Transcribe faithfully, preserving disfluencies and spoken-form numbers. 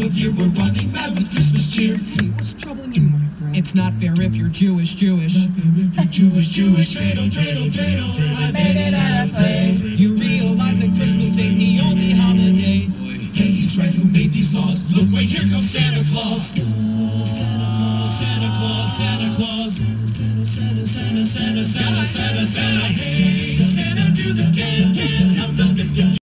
of year. We're running mad with Christmas cheer. Hey, what's troubling you, my friend? It's not fair if you're Jewish, Jewish. Not fair if you're Jewish, Jewish. Dreidel, dreidel, dreidel. I made it out of clay.